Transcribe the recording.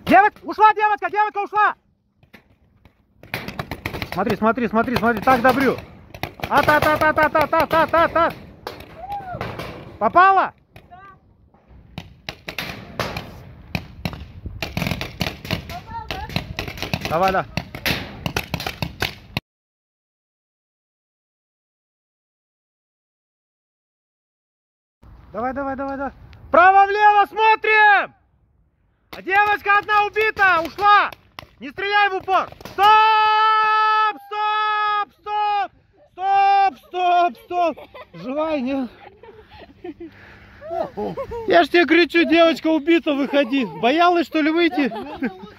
Девочка, ушла девочка, девочка ушла. Смотри, смотри, смотри, смотри, так добрю. А-та-та-та-та-та-та-та-та-та. Попала? Да. Попал, да? Давай, да. Давай, давай, давай, давай. Право-влево смотрим! А девочка одна убита, ушла! Не стреляй в упор! Стоп! Стоп! Стоп! Стоп! Стоп! Стоп! Живая, нет? Я ж тебе кричу, девочка убита, выходи. Боялась, что ли, выйти?